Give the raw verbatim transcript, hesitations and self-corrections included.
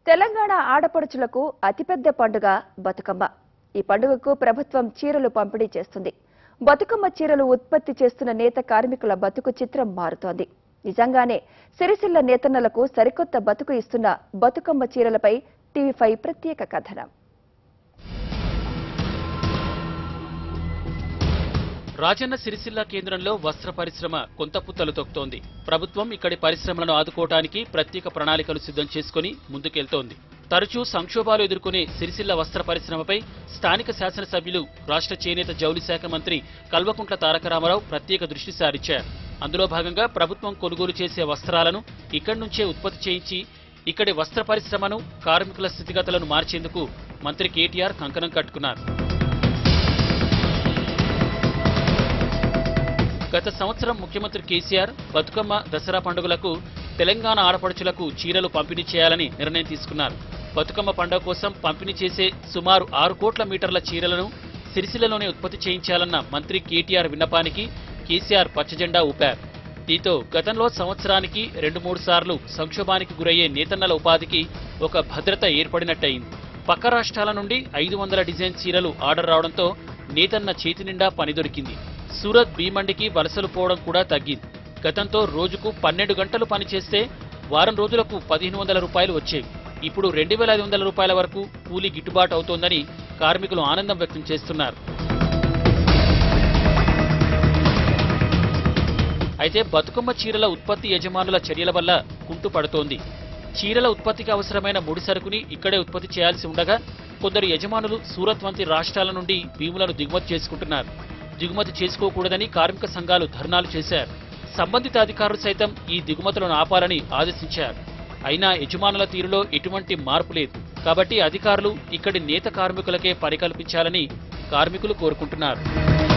తెలంగాణ ఆడపడుచులకు అతిపెద్ద పండుగ బతుకమ్మ. ఈ పండుగకు ప్రభుత్వం చీరలు పంపిణీ చేస్తుంది. బతుకమ్మ చీరలు ఉత్పత్తి చేస్తున్న నేత కార్మికుల బతుకు చిత్రం మారుతోంది. నిజంగానే సిరిసిల్ల నేతన్నలకు సరికొత్త బతుకు ఇస్తున్న బతుకమ్మ చీరలపై టీవీ ఫైవ్ ప్రత్యేక కథనం. రాజన్న సిరిసిల్ల కేంద్రంలో వస్త్ర పరిశ్రమ కొంత పుత్తలు తొక్కుతోంది. ప్రభుత్వం ఇక్కడి పరిశ్రమలను ఆదుకోవడానికి ప్రత్యేక ప్రణాళికలు సిద్ధం చేసుకుని ముందుకెళ్తోంది. తరచూ సంక్షోభాలు ఎదుర్కొనే సిరిసిల్ల వస్త్ర పరిశ్రమపై స్థానిక శాసనసభ్యులు, రాష్ట్ర చేనేత జౌళి శాఖ మంత్రి కల్వకుంట్ల తారక రామారావు ప్రత్యేక దృష్టి సారించారు. అందులో భాగంగా ప్రభుత్వం కొనుగోలు చేసే వస్త్రాలను ఇక్కడి నుంచే ఉత్పత్తి చేయించి ఇక్కడి వస్త్ర పరిశ్రమను, కార్మికుల స్థితిగతులను మార్చేందుకు మంత్రి కేటీఆర్ కంకణం కట్టుకున్నారు. గత సంవత్సరం ముఖ్యమంత్రి కేసీఆర్ బతుకమ్మ, దసరా పండుగలకు తెలంగాణ ఆడపడుచులకు చీరలు పంపిణీ చేయాలని నిర్ణయం తీసుకున్నారు. బతుకమ్మ పండుగ కోసం పంపిణీ చేసే సుమారు ఆరు కోట్ల మీటర్ల చీరలను సిరిసిల్లలోనే ఉత్పత్తి చేయించాలన్న మంత్రి కేటీఆర్ విన్నపానికి కేసీఆర్ పచ్చజెండా ఊపారు. దీంతో గతంలో సంవత్సరానికి రెండు మూడు సార్లు సంక్షోభానికి గురయ్యే నేతన్నల ఉపాధికి ఒక భద్రత ఏర్పడినట్టయింది. పక్క రాష్ట్రాల నుండి ఐదు వందల డిజైన్ చీరలు ఆర్డర్ రావడంతో నేతన్న చేతి నిండా పని దొరికింది. సూరత్, భీమండికి వలసలు పోవడం కూడా తగ్గింది. గతంతో రోజుకు పన్నెండు గంటలు పనిచేస్తే వారం రోజులకు పదిహేను వందల రూపాయలు వచ్చేవి. ఇప్పుడు రెండు వేల ఐదు వందల రూపాయల వరకు కూలీ గిట్టుబాటు అవుతోందని కార్మికులు ఆనందం వ్యక్తం చేస్తున్నారు. అయితే బతుకమ్మ చీరల ఉత్పత్తి యజమానుల చర్యల వల్ల కుంటుపడుతోంది. చీరల ఉత్పత్తికి అవసరమైన ముడి సరుకుని ఇక్కడే ఉత్పత్తి చేయాల్సి ఉండగా కొందరు యజమానులు సూరత్ వంటి రాష్ట్రాల నుండి భీములను దిగుమతి చేసుకుంటున్నారు. దిగుమతి చేసుకోకూడదని కార్మిక సంఘాలు ధర్నాలు చేశారు. సంబంధిత అధికారులు సైతం ఈ దిగుమతులను ఆపాలని ఆదేశించారు. అయినా యజమానుల తీరులో ఎటువంటి మార్పు లేదు. కాబట్టి అధికారులు ఇక్కడి నేత కార్మికులకే పని కల్పించాలని కార్మికులు కోరుకుంటున్నారు.